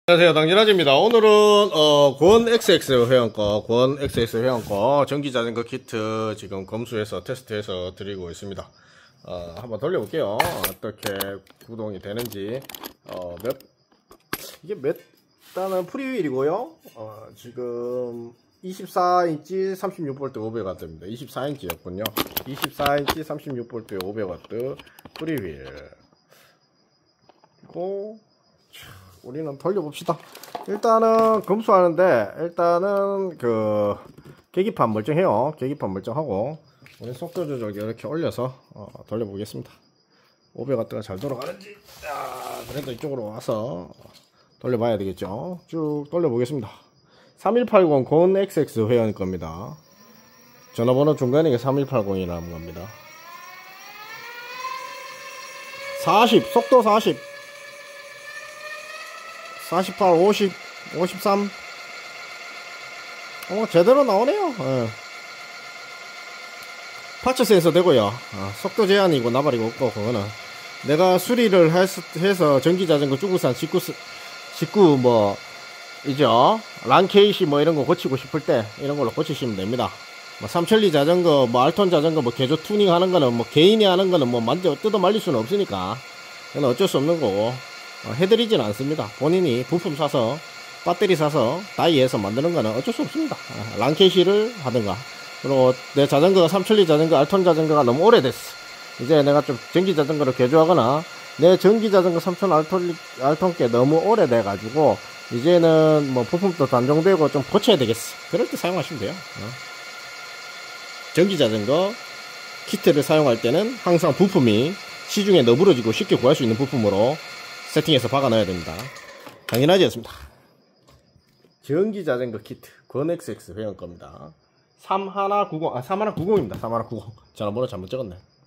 안녕하세요, 당진아지입니다. 오늘은 권 XX 회원거 전기자전거 키트 지금 검수해서 테스트해서 드리고 있습니다. 한번 돌려볼게요. 어떻게 구동이 되는지. 이게 몇 단은 프리휠이고요. 지금 24인치 36V 500W입니다. 24인치였군요. 24인치 36V 500W 프리휠. 그리고 우리는 돌려봅시다. 일단은 검수하는데 일단은 그 계기판 멀쩡해요. 계기판 멀쩡하고 우리 속도 조절 이렇게 올려서 돌려보겠습니다. 500W가 잘 돌아가는지. 그래도 이쪽으로 와서 돌려봐야 되겠죠. 쭉 돌려보겠습니다. 3180 권 XX 회원 겁니다. 전화번호 중간에 3180이라는 겁니다. 40 속도 40 48, 50, 53. 제대로 나오네요. 파츠 센서 되고요. 속도 제한이고 나발이고 없고, 그거는 내가 수리를 해서 전기자전거 중국산 직구 뭐 이죠 란케이시 뭐 이런 거 고치고 싶을 때 이런 걸로 고치시면 됩니다. 뭐 삼천리 자전거, 뭐 알톤 자전거 뭐 개조 투닝 하는 거는 뭐 개인이 하는 거는 뭐 뜯어 말릴 수는 없으니까 그건 어쩔 수 없는 거고. 해드리진 않습니다. 본인이 부품 사서 배터리 사서 다이해서 만드는 거는 어쩔 수 없습니다. 란케이시를 하든가. 그리고 내 자전거가 삼천리 자전거, 알톤 자전거가 너무 오래됐어. 이제 내가 좀 전기 자전거를 개조하거나 내 전기 자전거 삼천 알톤께 너무 오래돼 가지고 이제는 뭐 부품도 단종되고 좀 고쳐야 되겠어. 그럴 때 사용하시면 돼요. 전기 자전거 키트를 사용할 때는 항상 부품이 시중에 너부러지고 쉽게 구할 수 있는 부품으로 세팅해서 박아 넣어야 됩니다. 당연하지였습니다. 전기자전거 키트 권 XX 회원 겁니다. 3190입니다. 3190 전화번호 잘못 적었네.